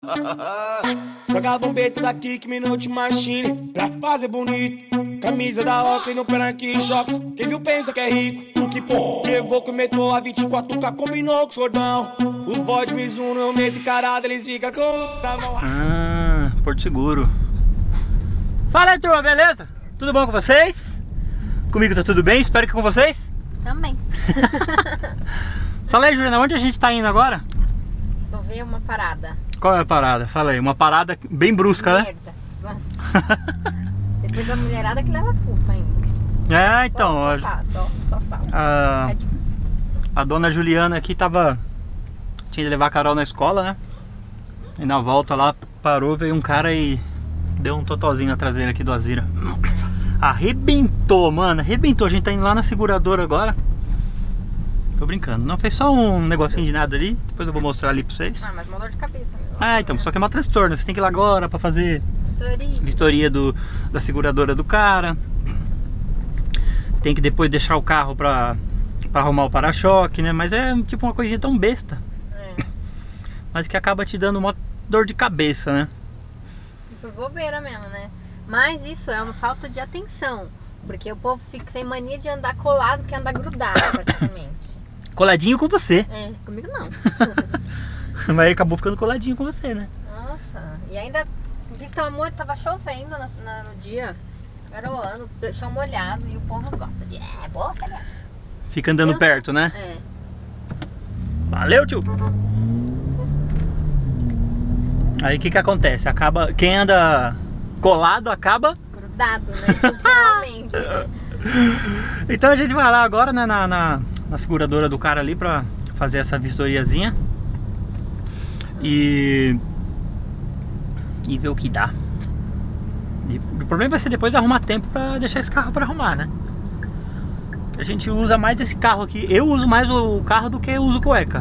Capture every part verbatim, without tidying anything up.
Joga a bombeta daqui que Minute Machine pra fazer bonito. Camisa da Oakley no Penark Shocks. Quem viu pensa que é rico. Que porra, levou que metrô a vinte e quatro K combinou com os cordão. Os bodes me zoam, eu meto encarado, eles ficam com... Ah, Porto Seguro. Fala aí, turma, beleza? Tudo bom com vocês? Comigo tá tudo bem, espero que com vocês também. Fala aí, Juliana, onde a gente tá indo agora? Resolver uma parada. Qual é a parada? Fala aí, uma parada bem brusca, Merda. Né? Depois a mulherada que leva a culpa ainda. É, então, Só, só, fala, só, só fala. A, a dona Juliana aqui tava... Tinha de levar a Carol na escola, né? E na volta lá, parou, veio um cara e deu um totozinho na traseira aqui do Azira. Arrebentou, mano, arrebentou. A gente tá indo lá na seguradora agora. Tô brincando, não, fez só um negocinho de nada ali. Depois eu vou mostrar ali pra vocês. Ah, mas uma dor de cabeça, meu. Ah, então, só que é mau transtorno. Você tem que ir lá agora pra fazer Vistoria, vistoria do, da seguradora do cara. Tem que depois deixar o carro pra, pra arrumar o para-choque, né? Mas é tipo uma coisinha tão besta. É. Mas que acaba te dando uma dor de cabeça, né? Por bobeira mesmo, né? Mas isso é uma falta de atenção. Porque o povo fica sem mania de andar colado, que anda grudado praticamente. Coladinho com você. É, comigo não. Mas ele acabou ficando coladinho com você, né? Nossa, e ainda vista muito, tava chovendo na, na, no dia, garoando, deixou molhado e o povo gosta de. É, boa, né? Fica andando Eu... perto, né? É. Valeu, tio! Aí o que que acontece? Acaba. Quem anda colado acaba. Grudado, né? Realmente. Então a gente vai lá agora, né, na, na, na seguradora do cara ali pra fazer essa vistoriazinha. E. E ver o que dá. E o problema vai ser depois arrumar tempo pra deixar esse carro pra arrumar, né? A gente usa mais esse carro aqui. Eu uso mais o carro do que eu uso cueca.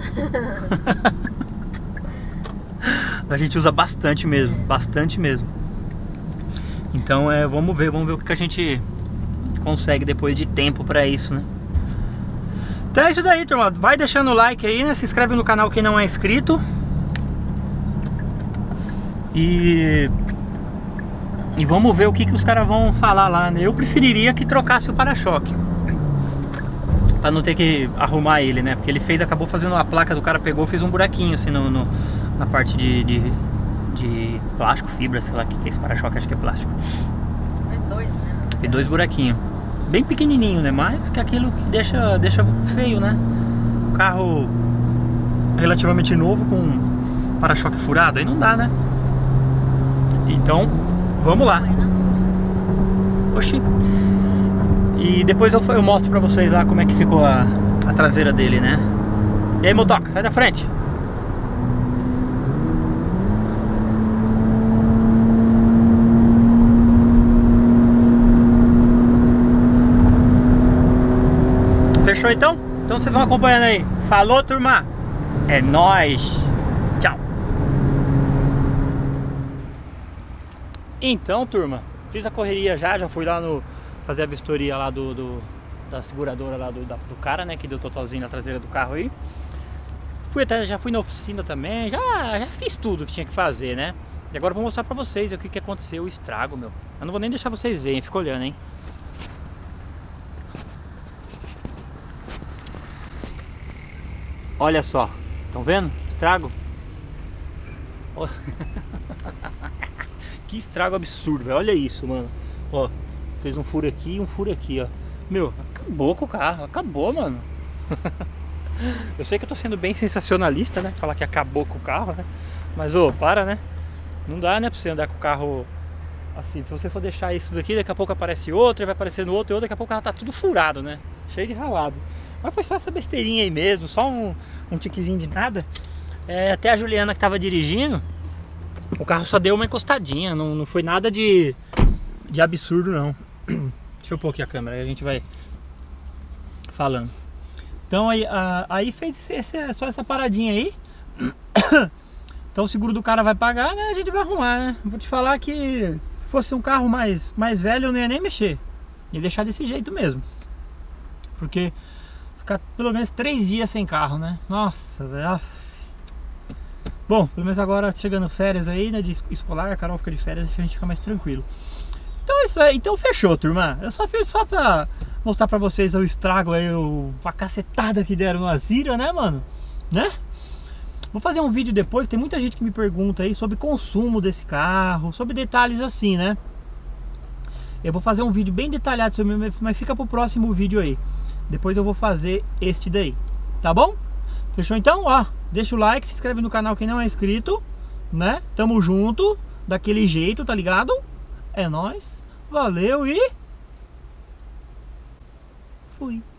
A gente usa bastante mesmo, bastante mesmo. Então é, vamos ver, vamos ver o que a gente consegue depois de tempo pra isso, né? Então é isso daí, turma. Vai deixando o like aí, né? Se inscreve no canal quem não é inscrito. E... E vamos ver o que, que os caras vão falar lá, né? Eu preferiria que trocasse o para-choque, pra não ter que arrumar ele, né? Porque ele fez, acabou fazendo a placa do cara, pegou, fez um buraquinho assim no, no, na parte de, de, de plástico, fibra, sei lá o que, que é esse para-choque, acho que é plástico. Mais dois, né? Tem dois buraquinhos. Bem pequenininho, né? Mas que aquilo que deixa, deixa feio, né? O carro relativamente novo com para-choque furado, aí não dá, né? Então, vamos lá. Oxi. E depois eu, eu mostro pra vocês lá como é que ficou a, a traseira dele, né? E aí, motoca, sai da frente. Fechou então? Então vocês vão acompanhando aí. Falou, turma. É nóis. Tchau. Então, turma, fiz a correria já, já fui lá no fazer a vistoria lá do, do da seguradora lá do, da, do cara, né, que deu totalzinho na traseira do carro aí. Fui até, já fui na oficina também, já, já fiz tudo que tinha que fazer, né? E agora eu vou mostrar pra vocês o que, que aconteceu, o estrago, meu. Eu não vou nem deixar vocês verem, fica olhando, hein. Olha só, estão vendo? Estrago. Oh. Que estrago absurdo, velho. Olha isso, mano. Ó, fez um furo aqui e um furo aqui, ó. Meu, acabou com o carro, acabou, mano. Eu sei que eu tô sendo bem sensacionalista, né? Falar que acabou com o carro, né? Mas, ô, para, né? Não dá, né, pra você andar com o carro assim. Se você for deixar isso daqui, daqui a pouco aparece outro, vai aparecendo outro e outro, daqui a pouco ela tá tudo furado, né? Cheio de ralado. Mas foi só essa besteirinha aí mesmo, só um, um tiquezinho de nada. É, até a Juliana que tava dirigindo, o carro só deu uma encostadinha, não, não foi nada de, de absurdo não. Deixa eu pôr aqui a câmera, aí a gente vai falando. Então aí, a, aí fez esse, esse, só essa paradinha aí. Então o seguro do cara vai pagar, né? A gente vai arrumar, né? Vou te falar que se fosse um carro mais, mais velho eu não ia nem mexer. Ia deixar desse jeito mesmo. Porque ficar pelo menos três dias sem carro, né? Nossa, velho. Bom, pelo menos agora chegando férias aí, né, de escolar, a Carol fica de férias e a gente fica mais tranquilo. Então é isso aí, então fechou, turma. Eu só fiz só pra mostrar pra vocês o estrago aí, o, a cacetada que deram no Azira, né, mano? Né? Vou fazer um vídeo depois, tem muita gente que me pergunta aí sobre consumo desse carro, sobre detalhes assim, né? Eu vou fazer um vídeo bem detalhado sobre ele, mas fica pro próximo vídeo aí. Depois eu vou fazer este daí, tá bom? Fechou então? Ó, deixa o like, se inscreve no canal quem não é inscrito, né? Tamo junto, daquele jeito, tá ligado? É nóis, valeu e... fui!